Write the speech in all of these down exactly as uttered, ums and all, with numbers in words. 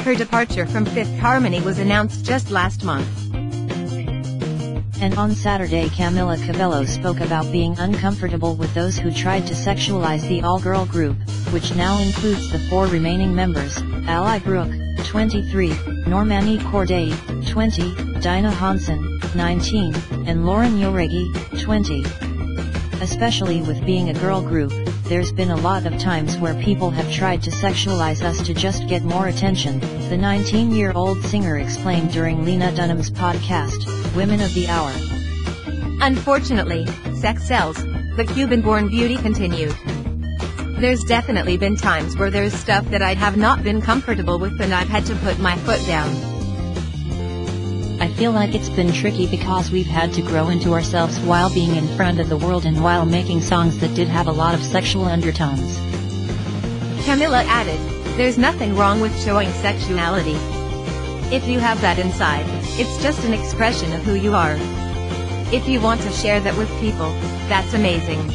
Her departure from Fifth Harmony was announced just last month. And on Saturday, Camila Cabello spoke about being uncomfortable with those who tried to sexualize the all-girl group, which now includes the four remaining members: Ally Brooke, twenty-three, Normani Corday, twenty, Dinah Hansen, nineteen, and Lauren Joregi, twenty. Especially with being a girl group, there's been a lot of times where people have tried to sexualize us to just get more attention, the nineteen-year-old singer explained during Lena Dunham's podcast, Women of the Hour. Unfortunately, sex sells, the Cuban-born beauty continued. There's definitely been times where there's stuff that I have not been comfortable with and I've had to put my foot down. I feel like it's been tricky because we've had to grow into ourselves while being in front of the world and while making songs that did have a lot of sexual undertones. Camila added, "There's nothing wrong with showing sexuality. If you have that inside, it's just an expression of who you are. If you want to share that with people, that's amazing."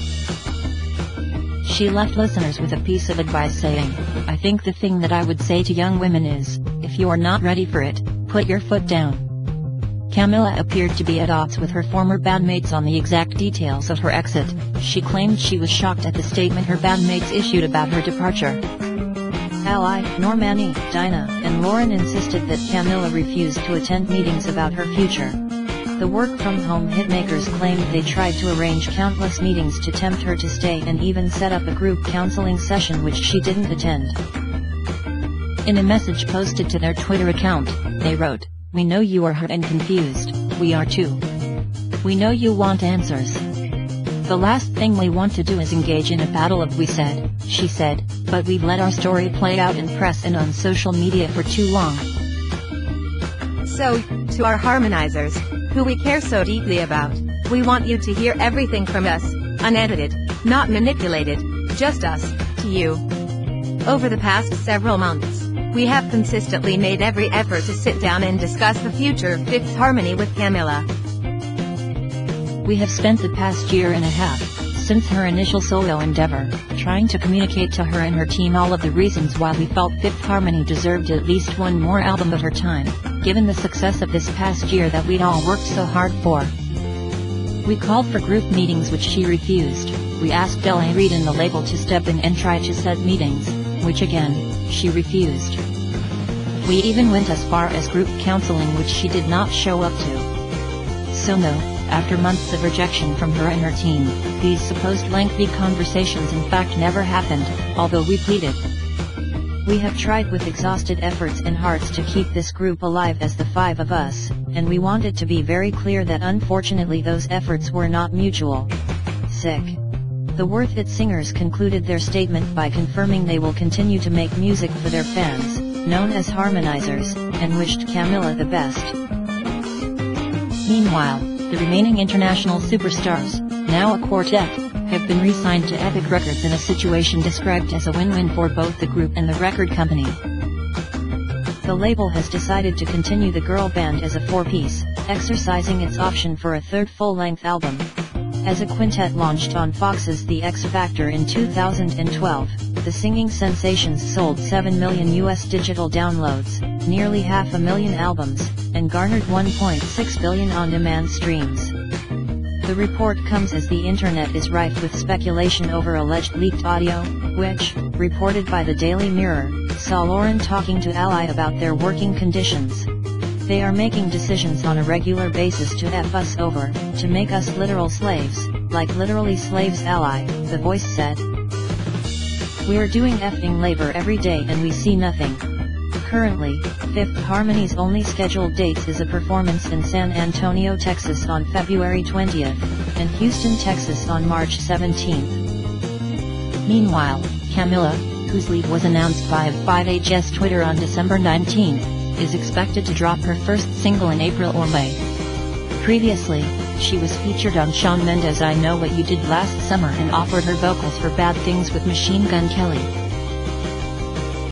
She left listeners with a piece of advice saying, "I think the thing that I would say to young women is, if you are not ready for it, put your foot down." Camila appeared to be at odds with her former bandmates on the exact details of her exit. She claimed she was shocked at the statement her bandmates issued about her departure. Ally, Normani, Dinah, and Lauren insisted that Camila refused to attend meetings about her future. The work-from-home hitmakers claimed they tried to arrange countless meetings to tempt her to stay and even set up a group counseling session which she didn't attend. In a message posted to their Twitter account, they wrote, "We know you are hurt and confused, we are too. We know you want answers. The last thing we want to do is engage in a battle of we said, she said, but we've let our story play out in press and on social media for too long. So, to our harmonizers, who we care so deeply about, we want you to hear everything from us, unedited, not manipulated, just us, to you. Over the past several months, we have consistently made every effort to sit down and discuss the future of Fifth Harmony with Camila. We have spent the past year and a half, since her initial solo endeavor, trying to communicate to her and her team all of the reasons why we felt Fifth Harmony deserved at least one more album of her time, given the success of this past year that we'd all worked so hard for. We called for group meetings which she refused. We asked L A Reid and the label to step in and try to set meetings, which again, she refused. We even went as far as group counseling which she did not show up to. So no, after months of rejection from her and her team, these supposed lengthy conversations in fact never happened, although we pleaded. We have tried with exhausted efforts and hearts to keep this group alive as the five of us, and we wanted to be very clear that unfortunately those efforts were not mutual. Sick. The Worth It singers concluded their statement by confirming they will continue to make music for their fans, known as harmonizers, and wished Camila the best. Meanwhile, the remaining international superstars, now a quartet, have been re-signed to Epic Records in a situation described as a win-win for both the group and the record company. The label has decided to continue the girl band as a four-piece, exercising its option for a third full-length album. As a quintet launched on Fox's The X Factor in two thousand twelve, the singing sensations sold seven million U S digital downloads, nearly half a million albums, and garnered one point six billion on-demand streams. The report comes as the internet is rife with speculation over alleged leaked audio, which, reported by the Daily Mirror, saw Lauren talking to Ally about their working conditions. They are making decisions on a regular basis to F us over, to make us literal slaves, like literally slaves. Ally, the Voice said. We're doing effing labor every day and we see nothing. Currently, Fifth Harmony's only scheduled dates is a performance in San Antonio, Texas on February twentieth, and Houston, Texas on March seventeenth. Meanwhile, Camila, whose leave was announced via five H S Twitter on December nineteenth, is expected to drop her first single in April or May. Previously, she was featured on Shawn Mendes' I Know What You Did Last Summer and offered her vocals for Bad Things with Machine Gun Kelly.